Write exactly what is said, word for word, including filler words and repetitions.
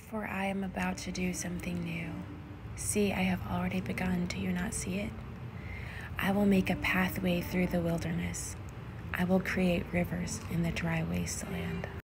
For I am about to do something new. See, I have already begun. Do you not see it? I will make a pathway through the wilderness. I will create rivers in the dry wasteland.